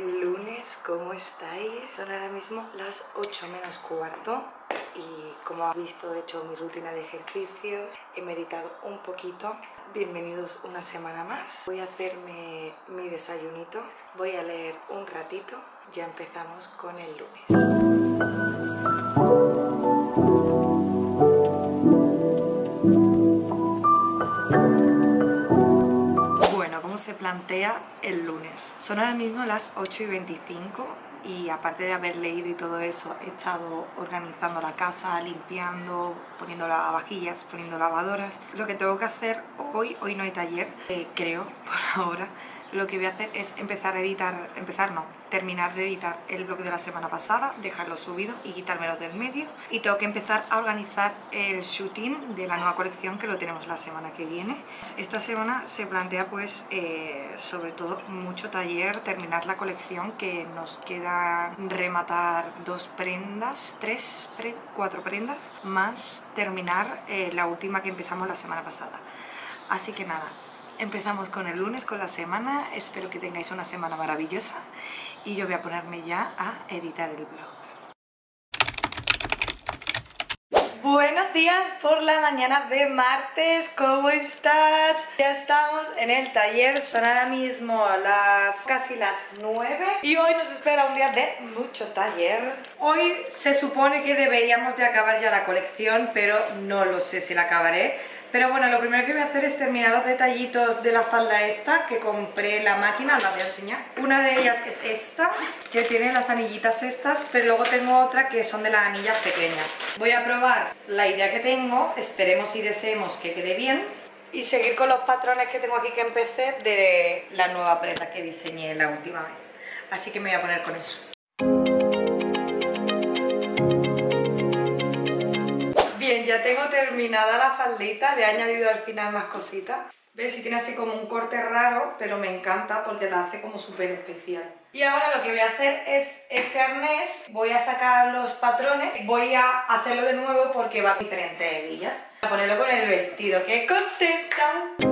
Buen lunes, ¿cómo estáis? Son ahora mismo las 8 menos cuarto y como habéis visto he hecho mi rutina de ejercicios, he meditado un poquito. Bienvenidos una semana más. Voy a hacerme mi desayunito, voy a leer un ratito, ya empezamos con el lunes. Se plantea el lunes. Son ahora mismo las 8:25 y aparte de haber leído y todo eso, he estado organizando la casa, limpiando, poniendo lavavajillas, poniendo lavadoras. Lo que tengo que hacer hoy no hay taller, creo, por ahora. Lo que voy a hacer es terminar de editar el bloque de la semana pasada, dejarlo subido y quitármelo del medio. Y tengo que empezar a organizar el shooting de la nueva colección, que lo tenemos la semana que viene. Esta semana se plantea pues sobre todo mucho taller, terminar la colección, que nos queda rematar 2 prendas, 4 prendas, más terminar la última que empezamos la semana pasada. Así que nada. Empezamos con el lunes, con la semana. Espero que tengáis una semana maravillosa y yo voy a ponerme ya a editar el blog. Buenos días por la mañana de martes, ¿cómo estás? Ya estamos en el taller, son ahora mismo casi las 9 y hoy nos espera un día de mucho taller. Hoy se supone que deberíamos de acabar ya la colección, pero no lo sé si la acabaré. Pero bueno, lo primero que voy a hacer es terminar los detallitos de la falda esta, que compré en la máquina, os la voy a enseñar. Una de ellas es esta, que tiene las anillitas estas, pero luego tengo otra que son de las anillas pequeñas. Voy a probar la idea que tengo, esperemos y deseemos que quede bien, y seguir con los patrones que tengo aquí que empecé de la nueva prenda que diseñé la última vez. Así que me voy a poner con eso. Bien, ya tengo terminada la faldita, le he añadido al final más cositas. ¿Ves? Y tiene así como un corte raro, pero me encanta porque la hace como súper especial. Y ahora lo que voy a hacer es este arnés, voy a sacar los patrones, voy a hacerlo de nuevo porque va con diferentes hebillas. Voy a ponerlo con el vestido, ¡qué contenta!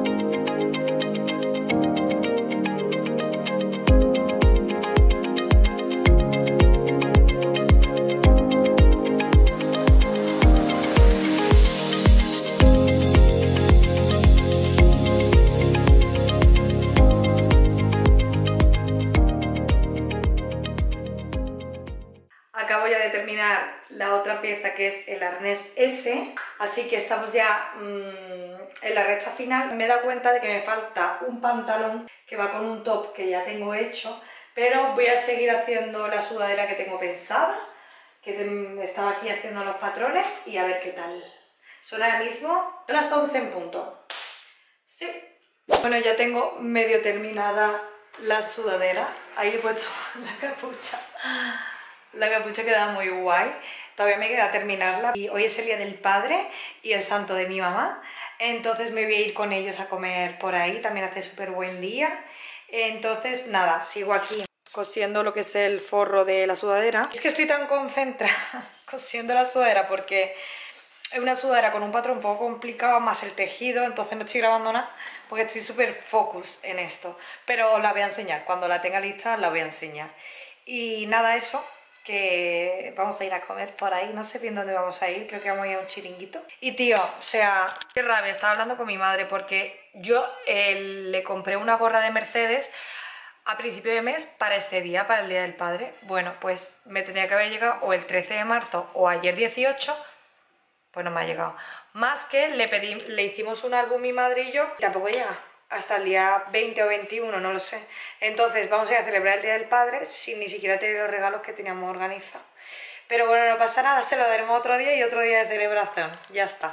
Acabo ya de terminar la otra pieza, que es el arnés S, así que estamos ya en la recta final. Me he dado cuenta de que me falta un pantalón que va con un top que ya tengo hecho, pero voy a seguir haciendo la sudadera que tengo pensada, que estaba aquí haciendo los patrones, y a ver qué tal. Son ahora mismo las 11 en punto. Sí. Bueno, ya tengo medio terminada la sudadera, ahí he puesto la capucha. La capucha queda muy guay, todavía me queda terminarla. Y hoy es el día del padre y el santo de mi mamá, entonces me voy a ir con ellos a comer por ahí, también hace súper buen día. Entonces nada, sigo aquí cosiendo lo que es el forro de la sudadera. Es que estoy tan concentrada cosiendo la sudadera porque es una sudadera con un patrón un poco complicado, más el tejido, entonces no estoy grabando nada porque estoy súper focus en esto. Pero os la voy a enseñar, cuando la tenga lista la voy a enseñar. Y nada, eso, que vamos a ir a comer por ahí, no sé bien dónde vamos a ir, creo que vamos a ir a un chiringuito. Y tío, o sea, qué rabia, estaba hablando con mi madre porque yo le compré una gorra de Mercedes a principio de mes para este día, para el Día del Padre. Bueno, pues me tenía que haber llegado o el 13 de marzo o ayer 18, pues no me ha llegado. Más que le hicimos un álbum mi madre y yo, y tampoco llega. Hasta el día 20 o 21, no lo sé. Entonces vamos a ir a celebrar el Día del Padre sin ni siquiera tener los regalos que teníamos organizados. Pero bueno, no pasa nada, se lo daremos otro día y otro día de celebración. Ya está.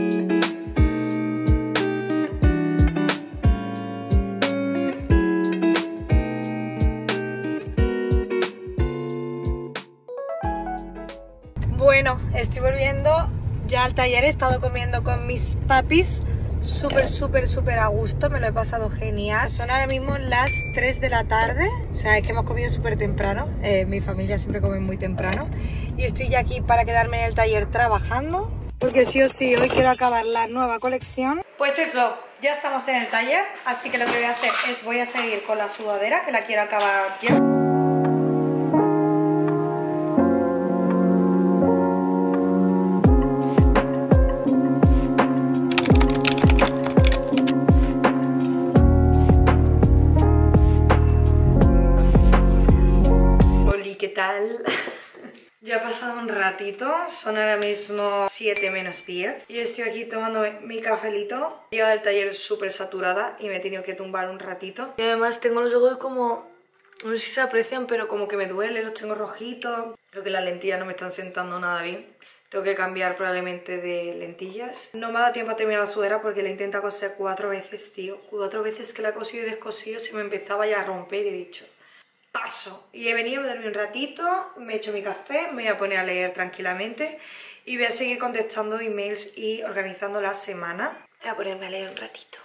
Bueno, estoy volviendo ya al taller, he estado comiendo con mis papis. Súper a gusto, me lo he pasado genial. Son ahora mismo las 3 de la tarde, o sea, es que hemos comido súper temprano. Mi familia siempre come muy temprano. Y estoy ya aquí para quedarme en el taller trabajando. porque sí o sí hoy quiero acabar la nueva colección. Pues eso, ya estamos en el taller, así que lo que voy a hacer es voy a seguir con la sudadera, que la quiero acabar ya. ¿Qué tal? Ya ha pasado un ratito, son ahora mismo 7 menos 10 y estoy aquí tomando mi cafelito. He llegado al taller súper saturada y me he tenido que tumbar un ratito. Y además tengo los ojos como, no sé si se aprecian, pero como que me duele, los tengo rojitos. Creo que las lentillas no me están sentando nada bien. Tengo que cambiar probablemente de lentillas. No me ha dado tiempo a terminar la sudadera porque la he intentado coser 4 veces, tío. 4 veces que la he cosido y descosido, se me empezaba ya a romper y he dicho... paso. Y he venido a darme un ratito, me he hecho mi café, me voy a poner a leer tranquilamente y voy a seguir contestando emails y organizando la semana. Voy a ponerme a leer un ratito.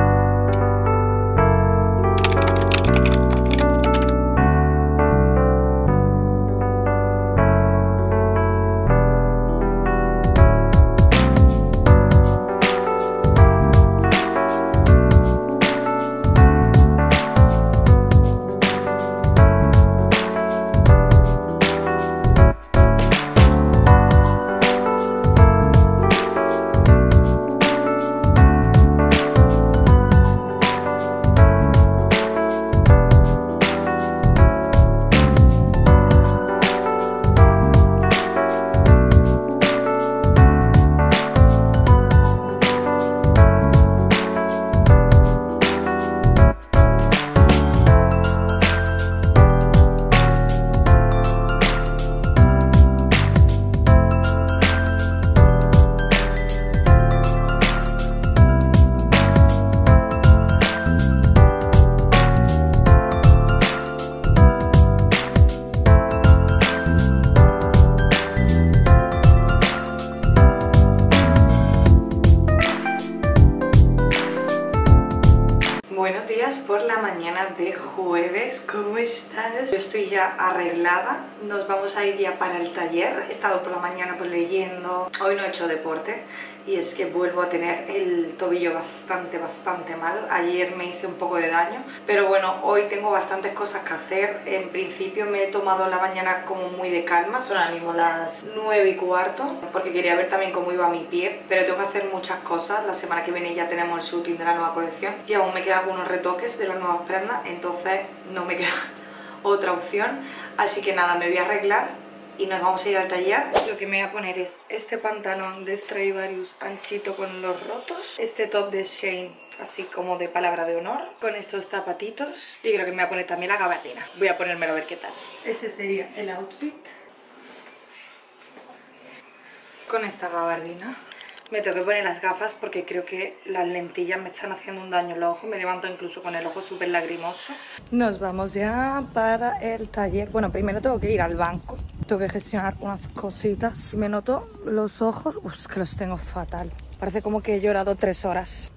Buenos días por la mañana de jueves, ¿cómo estás? Yo estoy ya arreglada, nos vamos a ir ya para el taller. He estado por la mañana pues leyendo, hoy no he hecho deporte y es que vuelvo a tener el tobillo bastante mal. Ayer me hice un poco de daño, pero bueno, hoy tengo bastantes cosas que hacer. En principio me he tomado la mañana como muy de calma, son ahora mismo las 9:15, porque quería ver también cómo iba mi pie, pero tengo que hacer muchas cosas. La semana que viene ya tenemos el shooting de la nueva colección y aún me quedan algunos retoques de las nuevas prendas, entonces no me queda otra opción. Así que nada, me voy a arreglar y nos vamos a ir al taller. Lo que me voy a poner es este pantalón de Stradivarius anchito con los rotos, este top de Shein así como de palabra de honor, con estos zapatitos, y creo que me voy a poner también la gabardina. Voy a ponérmelo a ver qué tal. Este sería el outfit con esta gabardina. Me tengo que poner las gafas porque creo que las lentillas me están haciendo un daño en los ojos. Me levanto incluso con el ojo súper lagrimoso. Nos vamos ya para el taller. Bueno, primero tengo que ir al banco. Tengo que gestionar unas cositas. Me noto los ojos. Uf, que los tengo fatal. Parece como que he llorado 3 horas.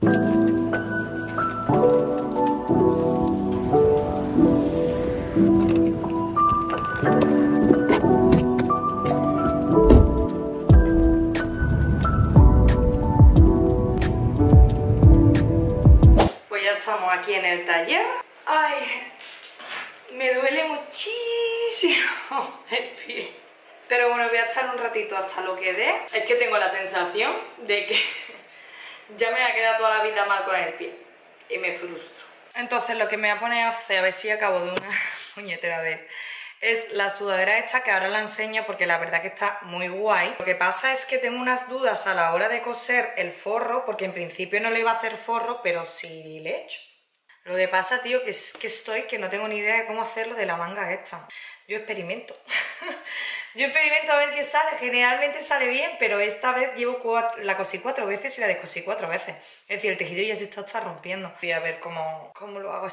Estamos aquí en el taller. Ay, me duele muchísimo el pie. Pero bueno, voy a estar un ratito hasta lo que dé. Es que tengo la sensación de que ya me ha quedado toda la vida mal con el pie. Y me frustro. Entonces lo que me voy a poner a hacer, a ver si acabo de una puñetera vez, es la sudadera esta, que ahora la enseño porque la verdad que está muy guay. Lo que pasa es que tengo unas dudas a la hora de coser el forro, porque en principio no le iba a hacer forro, pero sí le he hecho. Lo que pasa, tío, que es que no tengo ni idea de cómo hacerlo de la manga esta. Yo experimento. Yo experimento a ver qué sale. Generalmente sale bien, pero esta vez la cosí 4 veces y la descosí 4 veces. Es decir, el tejido ya se está rompiendo. Voy a ver cómo lo hago.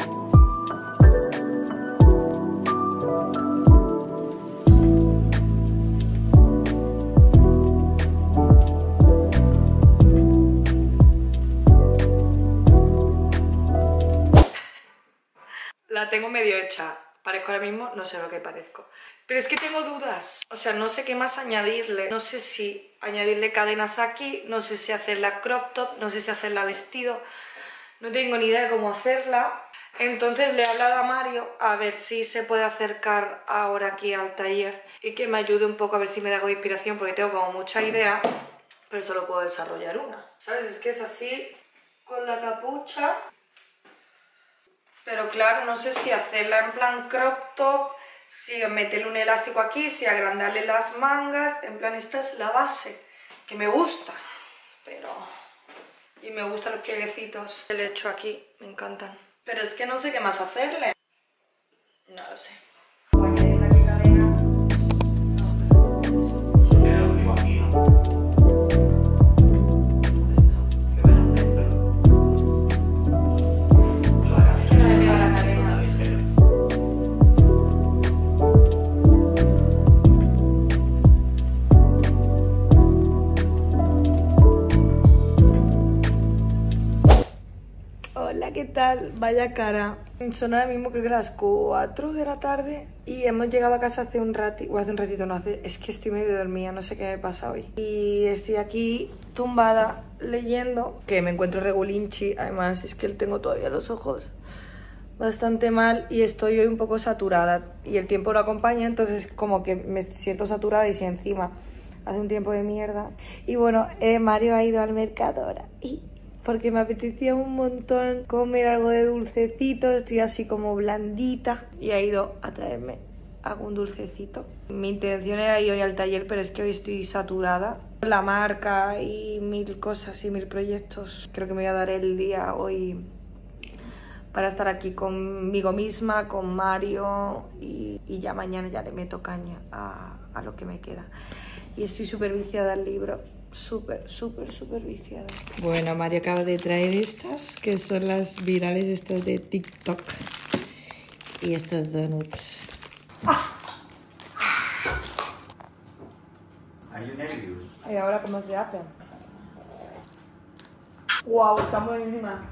La tengo medio hecha. Parezco ahora mismo, no sé lo que parezco. Pero es que tengo dudas. O sea, no sé qué más añadirle. No sé si añadirle cadenas aquí, no sé si hacerla crop top, no sé si hacerla vestido, no tengo ni idea de cómo hacerla. Entonces le he hablado a Mario a ver si se puede acercar ahora aquí al taller y que me ayude un poco, a ver si me da algo de inspiración, porque tengo como mucha idea, pero solo puedo desarrollar una. ¿Sabes? Es que es así, con la capucha. Pero claro, no sé si hacerla en plan crop top, si meterle un elástico aquí, si agrandarle las mangas. En plan, esta es la base, que me gusta, pero... Y me gustan los plieguecitos que le he hecho aquí, me encantan. Pero es que no sé qué más hacerle. No lo sé. Voy a añadir aquí cadena. Es que no le pega la cadena. Hola, ¿qué tal? Vaya cara. Son ahora mismo creo que las 4 de la tarde y hemos llegado a casa hace un ratito, bueno, hace un ratito no, es que estoy medio dormida, no sé qué me pasa hoy. Y estoy aquí tumbada leyendo, que me encuentro regulinchi, además es que tengo todavía los ojos bastante mal y estoy hoy un poco saturada y el tiempo lo acompaña, entonces como que me siento saturada y si encima hace un tiempo de mierda. Y bueno, Mario ha ido al Mercadona y... porque me apetecía un montón comer algo de dulcecito, estoy así como blandita y ha ido a traerme algún dulcecito. Mi intención era ir hoy al taller, pero es que hoy estoy saturada. La marca y mil cosas y mil proyectos. Creo que me voy a dar el día hoy para estar aquí conmigo misma, con Mario y ya mañana ya le meto caña a lo que me queda. Y estoy súper viciada al libro. Súper viciada. Bueno, Mario acaba de traer estas, que son las virales estas de TikTok. Y estas donuts. Are you nervous? ¿Y ahora cómo se hace? ¡Wow! Está buenísima.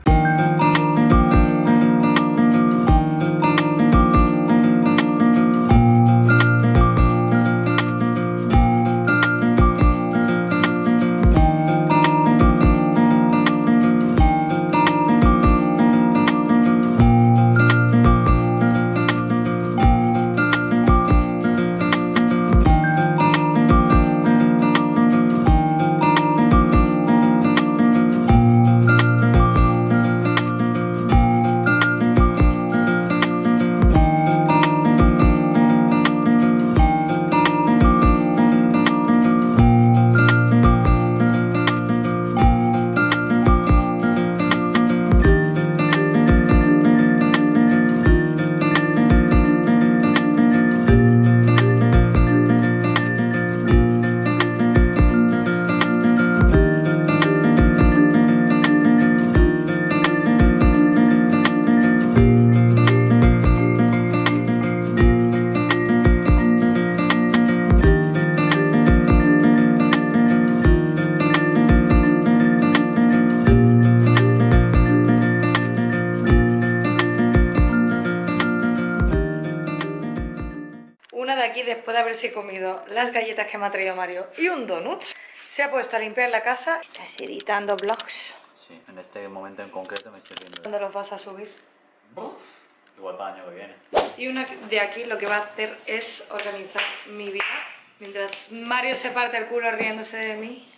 Después de haberse comido las galletas que me ha traído Mario y un donut, se ha puesto a limpiar la casa. Estás editando vlogs. Sí, en este momento en concreto me estoy viendo. ¿Cuándo los vas a subir? Igual para el año que viene. Y una de aquí lo que va a hacer es organizar mi vida. Mientras Mario se parte el culo riéndose de mí.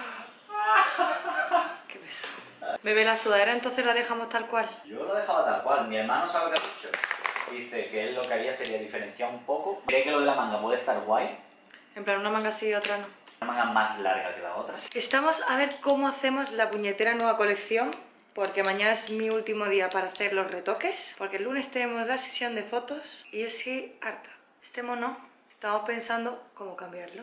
Qué pesado. Bebé, la sudadera entonces la dejamos tal cual. Yo lo he dejado tal cual. Mi hermano sabe lo que ha dicho. Dice que él lo que haría sería diferenciar un poco. Cree que lo de la manga puede estar guay. En plan, una manga sí y otra no. Una manga más larga que la otra. Estamos a ver cómo hacemos la puñetera nueva colección, porque mañana es mi último día para hacer los retoques, porque el lunes tenemos la sesión de fotos y yo estoy harta. Este mono, estamos pensando cómo cambiarlo.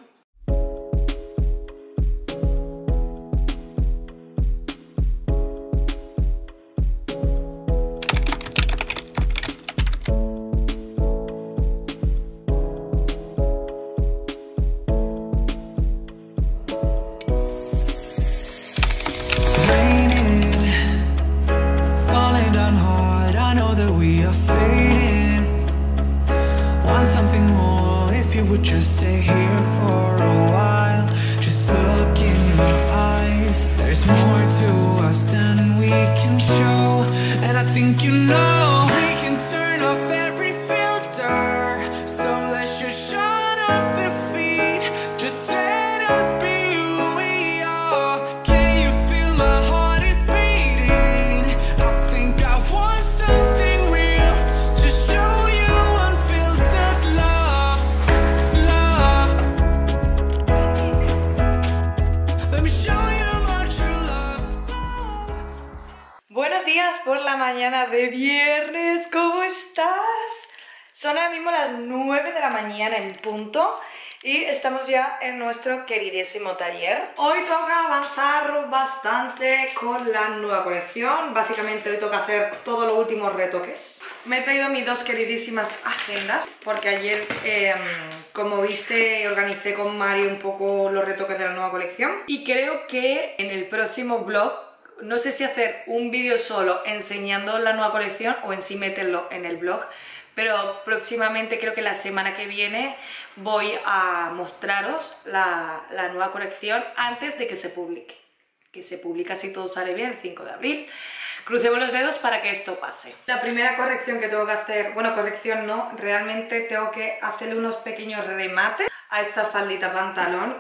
Something more if you would just stay here for a while. Just look things. There's more to us than we can show, and I think you know we can turn off every filter. So let's just shut off the feed. Just let us be who we are. Can you feel my heart is beating? I think I want something real. Just show you unfiltered love, love. Let me show you my true love. Buenos días por la mañana de viernes, ¿cómo estás? Son ahora mismo las 9 de la mañana en punto y estamos ya en nuestro queridísimo taller. Hoy toca avanzar bastante con la nueva colección. Básicamente hoy toca hacer todos los últimos retoques. Me he traído mis dos queridísimas agendas porque ayer, como viste, organicé con Mario un poco los retoques de la nueva colección. Y creo que en el próximo vlog, no sé si hacer un vídeo solo enseñando la nueva colección o en sí meterlo en el blog, pero próximamente, creo que la semana que viene, voy a mostraros la nueva colección antes de que se publique. Que se publica, si todo sale bien, el 5 de abril. Crucemos los dedos para que esto pase. La primera corrección que tengo que hacer, bueno, corrección no, realmente tengo que hacerle unos pequeños remates a esta faldita pantalón.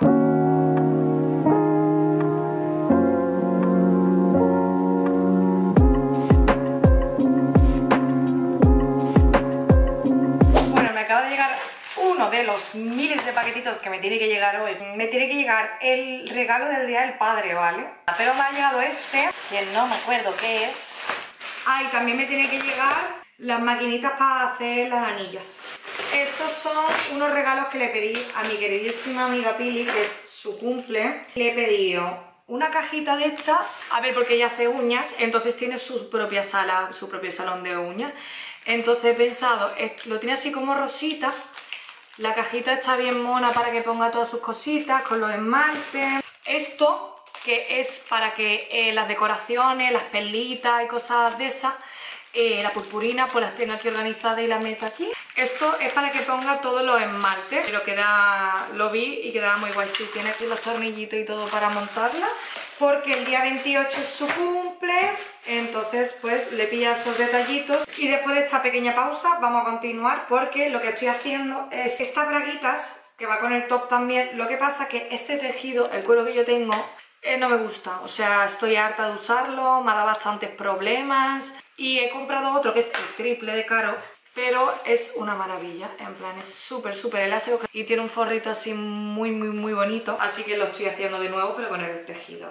De los miles de paquetitos que me tiene que llegar hoy, me tiene que llegar el regalo del Día del Padre, ¿vale? Pero me ha llegado este, que no me acuerdo qué es. Ah, y también me tiene que llegar las maquinitas para hacer las anillas. Estos son unos regalos que le pedí a mi queridísima amiga Pili, que es su cumple. Le he pedido una cajita de estas, a ver, porque ella hace uñas, entonces tiene su propia sala, su propio salón de uñas. Entonces he pensado, lo tiene así como rosita. La cajita está bien mona para que ponga todas sus cositas con los esmaltes. Esto, que es para que las decoraciones, las perlitas y cosas de esas, la purpurina, pues las tenga aquí organizadas y las meto aquí. Esto es para que ponga todos los esmaltes, pero lo vi y quedaba muy guay. Sí, tiene aquí los tornillitos y todo para montarla, porque el día 28 es su cumple, entonces pues le pilla estos detallitos. Y después de esta pequeña pausa vamos a continuar, porque lo que estoy haciendo es estas braguitas, que va con el top también. Lo que pasa es que este tejido, el cuero que yo tengo, no me gusta, o sea, estoy harta de usarlo, me ha dado bastantes problemas y he comprado otro que es el triple de caro, pero es una maravilla, en plan es súper elástico y tiene un forrito así muy bonito, así que lo estoy haciendo de nuevo pero con el tejido.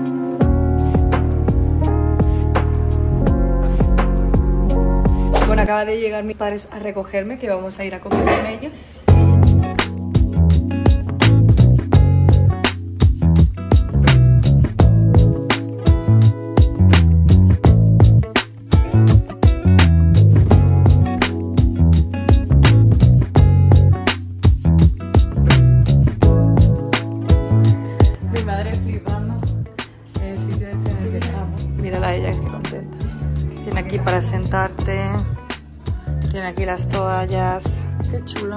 Bueno, acaba de llegar mis padres a recogerme, que vamos a ir a comer con ellos. Para sentarte, tiene aquí las toallas, qué chulo.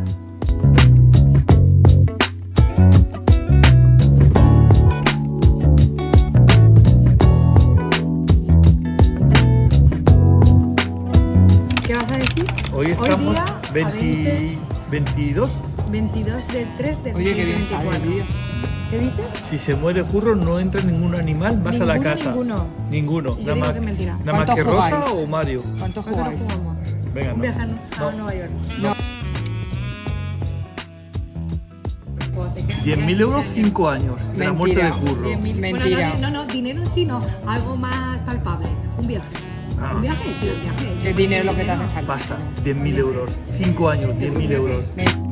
¿Qué vas a decir? Hoy estamos 22 del 3 de Oye, qué bien sale el día. ¿Qué dices? Si se muere Curro, no entra ningún animal más a la casa. Ninguno. Nada más, que mentira. nada más que jugáis? Rosa o Mario. ¿Cuánto ¿Cuánto jugáis? nos jugamos? Venga, Un viaje a Nueva York. No. 10.000 euros, 5 años de la muerte de Curro. 10.000. Mentira. Bueno, no, dinero en sí no, algo más palpable. Un viaje. Ah. Un viaje, tío, un viaje. ¿Qué dinero es lo que te hace falta? Basta, 10.000 euros. 5 años, 10.000 euros.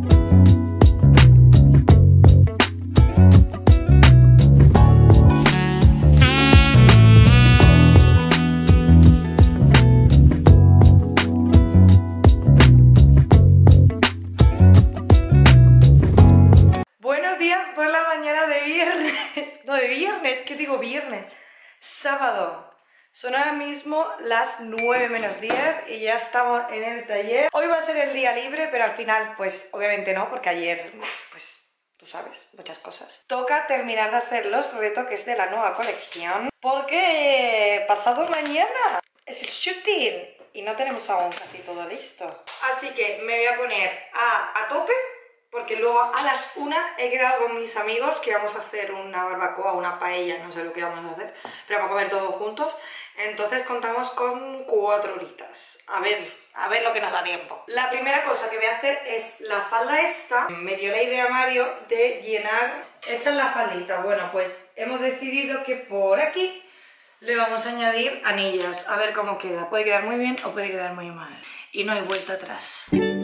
¿Qué digo viernes? Sábado. Son ahora mismo las 9 menos 10 y ya estamos en el taller. Hoy va a ser el día libre, pero al final, pues obviamente no, porque ayer, pues tú sabes, muchas cosas. Toca terminar de hacer los retoques de la nueva colección porque pasado mañana es el shooting y no tenemos aún casi todo listo. Así que me voy a poner a tope porque luego a las 1 he quedado con mis amigos que vamos a hacer una barbacoa, una paella, no sé lo que vamos a hacer, pero vamos a comer todos juntos. Entonces contamos con 4 horitas. A ver lo que nos da tiempo. La primera cosa que voy a hacer es la falda esta. Me dio la idea Mario de llenar... Esta es la faldita. Bueno, pues hemos decidido que por aquí le vamos a añadir anillos. A ver cómo queda. Puede quedar muy bien o puede quedar muy mal. Y no hay vuelta atrás.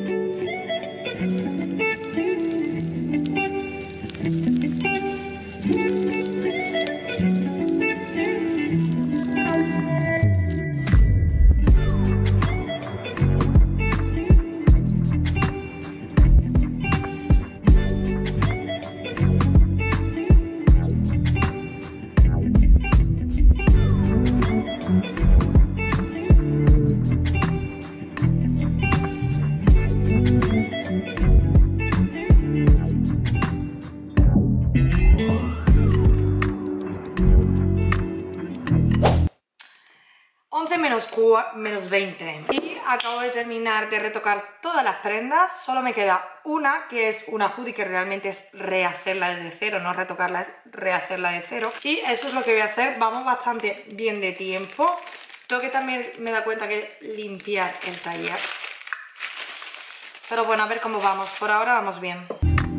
menos 20 y acabo de terminar de retocar todas las prendas. Solo me queda una, que es una hoodie, que realmente es rehacerla desde cero, no retocarla, es rehacerla de cero, y eso es lo que voy a hacer. Vamos bastante bien de tiempo. Tengo que también me da cuenta que limpiar el taller, pero bueno, a ver cómo vamos. Por ahora vamos bien.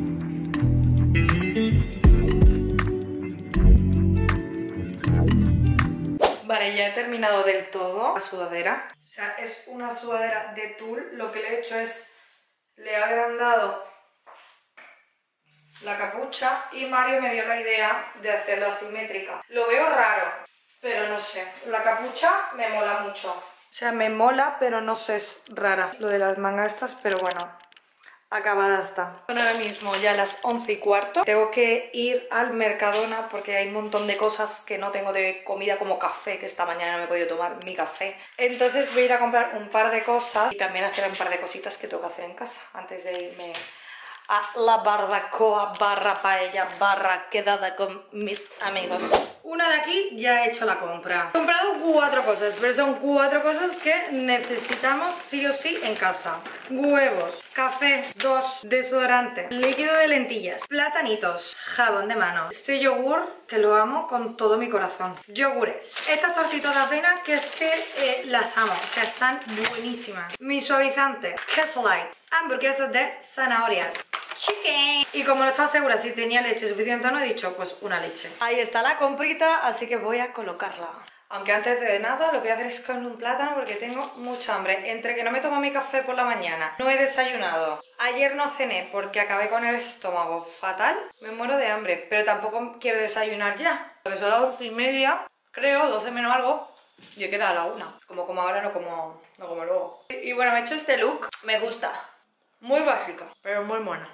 Vale, ya he terminado del todo la sudadera. O sea, es una sudadera de tul. Lo que le he hecho es, le he agrandado la capucha y Mario me dio la idea de hacerla asimétrica. Lo veo raro, pero no sé. La capucha me mola mucho. O sea, me mola, pero no sé, es rara lo de las mangas estas, pero bueno, acabada está. Son ahora mismo ya las 11:15. Tengo que ir al Mercadona porque hay un montón de cosas que no tengo de comida, como café, que esta mañana no me he podido tomar mi café. Entonces voy a ir a comprar un par de cosas y también hacer un par de cositas que tengo que hacer en casa antes de irme a la barbacoa barra paella barra quedada con mis amigos. Una de aquí ya he hecho la compra. He comprado 4 cosas, pero son 4 cosas que necesitamos sí o sí en casa. Huevos, café, 2, desodorante, líquido de lentillas, platanitos, jabón de mano, este yogur que lo amo con todo mi corazón, yogures, estas tortitas de avena que es que las amo, o sea, están buenísimas, mi suavizante, Queso Light, hamburguesas de zanahorias, chicken. Y como no estaba segura si tenía leche suficiente o no, he dicho pues una leche. Ahí está la comprita, así que voy a colocarla. Aunque antes de nada lo que voy a hacer es comer un plátano porque tengo mucha hambre. Entre que no me tomo mi café por la mañana, no he desayunado, ayer no cené porque acabé con el estómago fatal, me muero de hambre. Pero tampoco quiero desayunar ya, porque son las 11:30, creo, 12 menos algo. Yo he quedado a la 1. Como ahora, no como luego. Y bueno, me he hecho este look, me gusta. Muy básico, pero muy buena.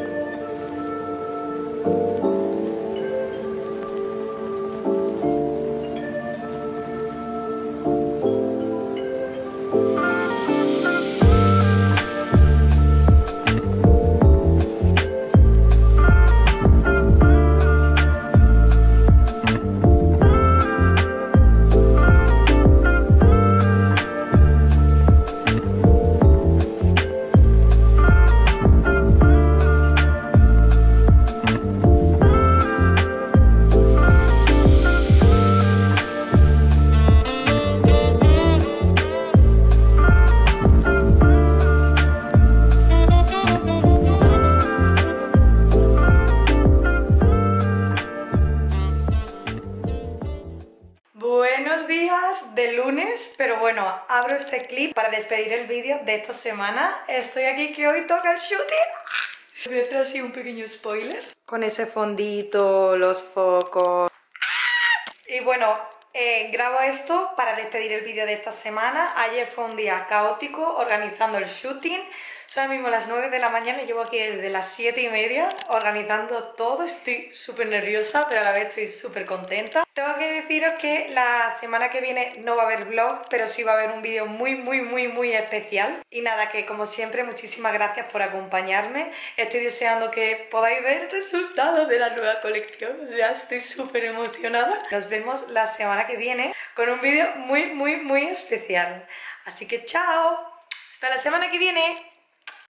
De lunes, pero bueno, abro este clip para despedir el vídeo de esta semana. Estoy aquí que hoy toca el shooting. Voy a hacer así un pequeño spoiler con ese fondito, los focos. Y bueno, grabo esto para despedir el vídeo de esta semana. Ayer fue un día caótico organizando el shooting. Son ahora mismo las 9 de la mañana y llevo aquí desde las 7:30 organizando todo. Estoy súper nerviosa, pero a la vez estoy súper contenta. Tengo que deciros que la semana que viene no va a haber vlog, pero sí va a haber un vídeo muy especial. Y nada, que como siempre, muchísimas gracias por acompañarme. Estoy deseando que podáis ver el resultado de la nueva colección. O sea, estoy súper emocionada. Nos vemos la semana que viene con un vídeo muy especial. Así que chao, hasta la semana que viene.